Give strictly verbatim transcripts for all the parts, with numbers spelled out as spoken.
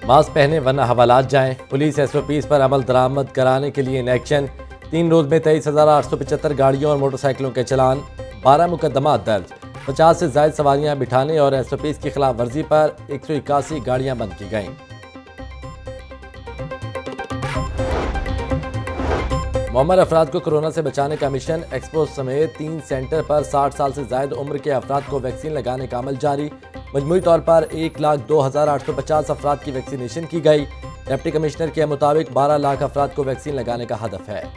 Mask पहने वरना हवालात जाएं। पुलिस एस ओ पीज़ पर अमल दरामद कराने के लिए इन एक्शन। तीन रोज में तेईस हजार आठ सौ पचहत्तर गाड़ियों और मोटरसाइकिलों के चलान, बारह मुकदमा दर्ज। पचास से ज्यादा सवारियां बिठाने और एस ओ पीज़ की खिलाफ वर्जी पर एक सौ इक्यासी गाड़ियां बंद की गईं। मुअम्मर अफराद को कोरोना से बचाने का मिशन। एक्सपो समेत तीन सेंटर पर साठ साल से ज्यादा उम्र के अफराद को वैक्सीन लगाने का अमल जारी। मजमूई तौर पर एक लाख दो हजार आठ सौ पचास अफराद की वैक्सीनेशन की गई। डिप्टी कमिश्नर के मुताबिक बारह लाख अफराद को वैक्सीन लगाने का हदफ है।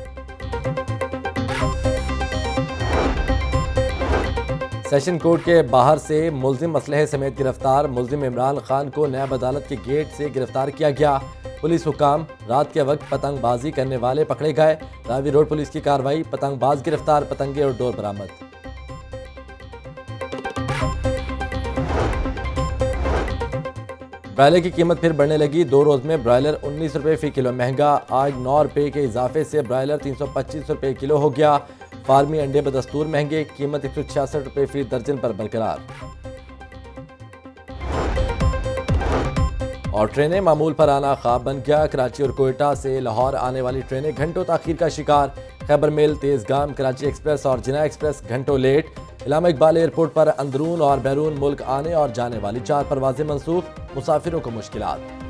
सेशन कोर्ट के बाहर से मुलजिम असलहे समेत गिरफ्तार। मुलजिम इमरान खान को नैब अदालत के गेट से गिरफ्तार किया गया। पुलिस हुकाम, रात के वक्त पतंगबाजी करने वाले पकड़े गए। रावी रोड पुलिस की कार्रवाई, पतंगबाज गिरफ्तार, पतंगे और डोर बरामद। ब्रायलर की कीमत फिर बढ़ने लगी। दो रोज में ब्रायलर उन्नीस रुपये फी किलो महंगा। आज नौ रुपये के इजाफे से ब्रायलर तीन सौ पच्चीस रुपये किलो हो गया। फार्मी अंडे बदस्तूर महंगे, कीमत एक सौ छियासठ रुपये फी दर्जन पर बरकरार। और ट्रेनें मामूल पर आना ख्वाब बन गया। कराची और कोयटा से लाहौर आने वाली ट्रेनें घंटों ताखीर का शिकार। खैबर मेल, तेजगाम, कराची एक्सप्रेस और जिना एक्सप्रेस घंटों लेट। इलामा इकबाल एयरपोर्ट पर अंदरून और बैरून मुल्क आने और जाने वाली चार परवाजें मंसूख, मुसाफिरों को मुश्किलात।